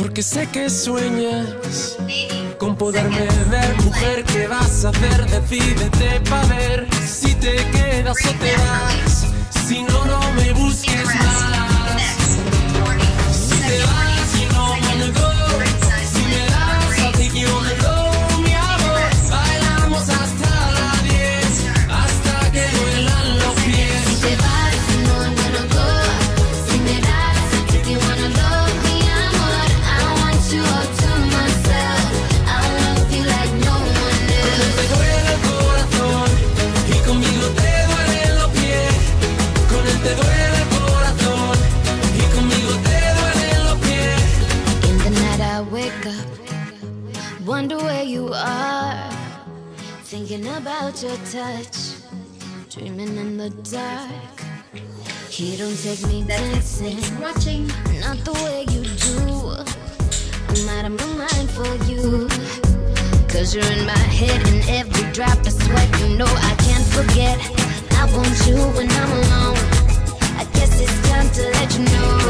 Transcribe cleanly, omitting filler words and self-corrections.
Porque sé que sueñas con poderme ver. Mujer, ¿qué vas a hacer? Decídete pa' ver si te quedas o te vas. Si no, no me busques más. Si te vas, you know I'm gonna go. Si me das, I'll take you on the low, mi amor. Bailamos hasta las 10, hasta que duelan los pies. Si te vas, you know I'm gonna go. Si me das, I'll take you on the low, mi amor. I want you all to myself. I love you like no one else. Te duele el corazón y conmigo te duelen los pies. Con él te duele el corazón y conmigo te duelen los pies. In the night I wake up, wonder where you are. Thinking about your touch, dreaming in the dark. He don't take me dancing, watching, not the way you do. I'm out of my mind for you, 'cause you're in my head and every drop of sweat. You know I can't forget, I want you when I'm alone. I guess it's time to let you know